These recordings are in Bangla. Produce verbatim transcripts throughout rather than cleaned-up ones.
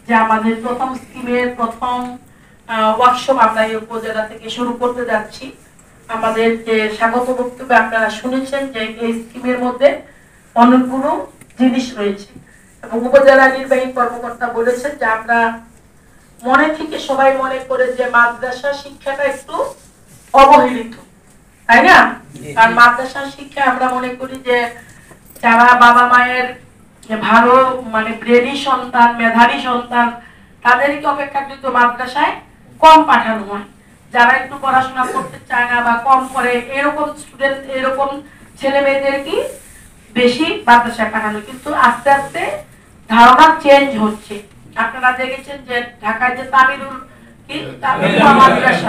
যে আমাদের প্রথম স্কিমের প্রথম ওয়ার্কশপ আমরা এই উপজেলা থেকে শুরু করতে যাচ্ছি। আমাদের যে স্বাগত বক্তব্যে আপনারা শুনেছেন যে এই স্কিমের মধ্যে অনেকগুলো জিনিস রয়েছে এবং উপজেলা নির্বাহী কর্মকর্তা বলেছেন যে আমরা মনে থেকে সবাই মনে করে যে মাদ্রাসা শিক্ষাটা একটু অবহেলিত, তাই না? আর মাদ্রাসা শিক্ষা আমরা মনে করি যে যারা বাবা মায়ের ভালো মানে ব্রেনি সন্তান, মেধাবী সন্তান, তাদেরকে অপেক্ষাকৃত মাদ্রাসায় কম পাঠানো হয়। যারা একটু পড়াশোনা করতে চায় না বা কম করে এরকম স্টুডেন্ট, এরকম ছেলে মেয়েদেরকে বেশি মাদ্রাসায় পাঠানো। কিন্তু আস্তে আস্তে ধারণা চেঞ্জ হচ্ছে। আপনারা দেখেছেন যে ঢাকায় যে তামিরুল কি তামিরুল মাদ্রাসা,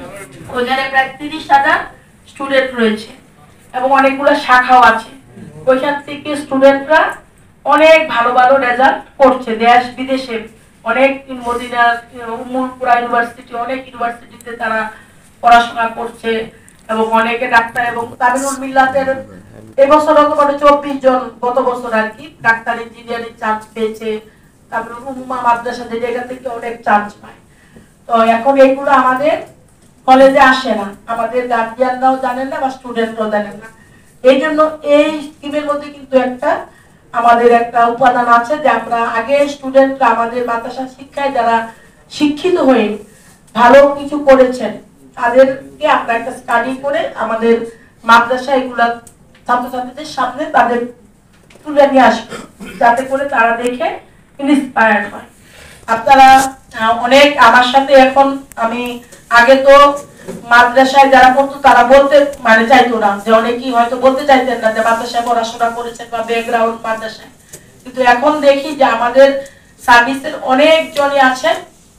ওখানে প্রায় তিরিশ হাজার স্টুডেন্ট রয়েছে এবং অনেকগুলো শাখাও আছে। ওইখান থেকে স্টুডেন্টরা অনেক ভালো ভালো রেজাল্ট করছে দেশ বিদেশে। অনেক মদিনা, উম্মুলকুরা ইউনিভার্সিটি, অনেক ইউনিভার্সিটিতে তারা পড়াশোনা করছে এবং অনেকে ডাক্তার এবং তামিলুল মিল্লাতের এবছর মানে চব্বিশ জন গত বছর আর কি ডাক্তার ইঞ্জিনিয়ারিং চান্স পেয়েছে। তারপরে উম্মা মাদ্রাসা যে জায়গা থেকে অনেক চান্স পায়। তো এখন এইগুলো আমাদের কলেজে আসে না, আমাদের গার্জিয়ানরাও জানেন না বা স্টুডেন্টরাও জানেন না। এই জন্য এই স্কিমের মধ্যে কিন্তু একটা আমাদের একটা উপাদান আছে যে আমরা আগে স্টুডেন্টরা আমাদের মাদ্রাসা শিক্ষায় যারা শিক্ষিত হয়ে ভালো কিছু করেছেন তাদেরকে আমরা একটা স্টাডি করে আমাদের মাদ্রাসা এগুলা ছাত্রছাত্রীদের সামনে তাদের তুলে নিয়ে আসবে, যাতে করে তারা দেখে ইন্সপায়ার্ড হয়। আপনারা অনেক আমার সাথে এখন আমি আগে তো মাদ্রাসায় যারা পড়তো তারা বলতে মানে চাইতো না, যে অনেকেই হয়তো বলতে চাইতেন না যে মাদ্রাসায় পড়াশোনা করেছেন বা ব্যাকগ্রাউন্ড মাদ্রাসায়। কিন্তু এখন দেখি যে আমাদের সার্ভিসের অনেক জনই আছেন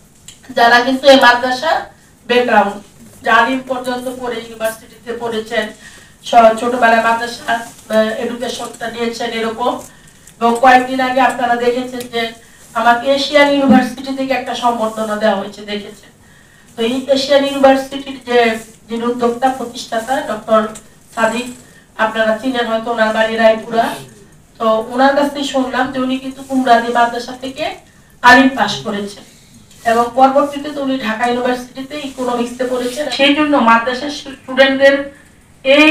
যারা কিন্তু এই মাদ্রাসা ব্যাকগ্রাউন্ড জালিম পর্যন্ত পড়ে ইউনিভার্সিটিতে পড়েছেন, ছোটবেলায় মাদ্রাসা এডুকেশনটা নিয়েছেন এরকম। এবং কয়েকদিন আগে আপনারা দেখেছেন যে আমাকে এশিয়ান ইউনিভার্সিটি থেকে একটা সম্বর্ধনা দেওয়া হয়েছে, দেখেছেন। তো এই এশিয়ান ইউনিভার্সিটির যে যিনি উদ্যোক্তা প্রতিষ্ঠাতা ডক্টর সাদিক, আপনারা চিনেন হয়তো, ওনার বাড়ি রায়পুরা। তো ওনার কাছ থেকে শুনলাম যে উনি কিন্তু কুমরাদি মাদ্রাসা থেকে আলিম পাস করেছেন এবং পরবর্তীতে তো উনি ঢাকা ইউনিভার্সিটিতে ইকোনমিক্সে পড়েছেন। সেই জন্য মাদ্রাসার স্টুডেন্টদের এই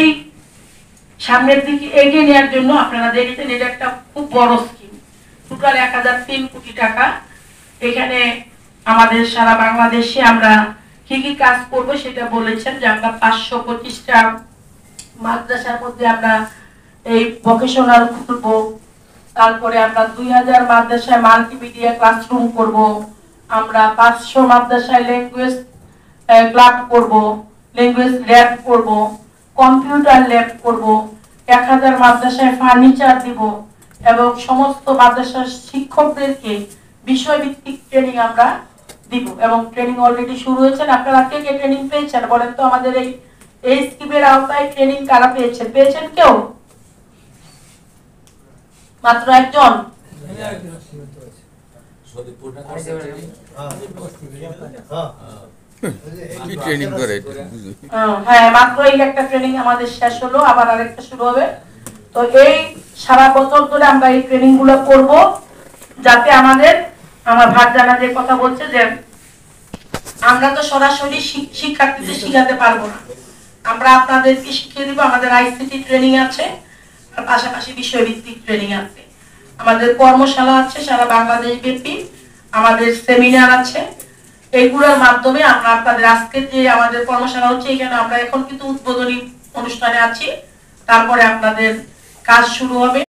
সামনের দিকে এগিয়ে নেওয়ার জন্য আপনারা দেখেছেন এটা একটা খুব বড় স্কিম, টোটাল এক হাজার তিন কোটি টাকা। এখানে আমাদের সারা বাংলাদেশে আমরা কি কি কাজ করব সেটা বলেছেন যে আমরা পাঁচশো পঁচিশটা মাদ্রাসার মধ্যে আমরা এই ভোকেশনাল খুলবো। তারপরে আমরা দুই হাজার মাদ্রাসায় মাল্টিমিডিয়া ক্লাসরুম করব। আমরা পাঁচশো মাদ্রাসায় ল্যাঙ্গুয়েজ ক্লাব করব, ল্যাঙ্গুয়েজ ল্যাব করব, কম্পিউটার ল্যাব করব, এক হাজার মাদ্রাসায় ফার্নিচার দিব এবং সমস্ত মাদ্রাসার শিক্ষকদেরকে বিষয়ভিত্তিক ট্রেনিং আমরা দিব এবং ট্রেনিং অলরেডি শুরু হয়েছে। আপনারা কে কে ট্রেনিং পেয়েছেন বলেন তো? আমাদের এই এই স্কিমের আওতায় ট্রেনিং কারা পেয়েছেন? পেয়েছেন কেউ? মাত্র একজন? হ্যাঁ, মাত্র এই একটা ট্রেনিং আমাদের শেষ হলো, আবার আরেকটা শুরু হবে। তো এই সারা বছর ধরে আমরা এই ট্রেনিং গুলো করব, যাতে আমাদের আমার ভাত জানা যে কথা বলছে যে আমরা তো সরাসরি শিক্ষার্থীদের শিখাতে পারবো না, আমরা আপনাদেরকে শিখিয়ে দিব। আমাদের আইসিটি ট্রেনিং আছে, আর পাশাপাশি বিষয়ভিত্তিক ট্রেনিং আছে, আমাদের কর্মশালা আছে সারা বাংলাদেশ ব্যাপী, আমাদের সেমিনার আছে। এইগুলোর মাধ্যমে আমরা আপনাদের আজকে যে আমাদের কর্মশালা হচ্ছে এখানে আমরা এখন কিন্তু উদ্বোধনী অনুষ্ঠানে আছি, তারপরে আপনাদের কাজ শুরু হবে।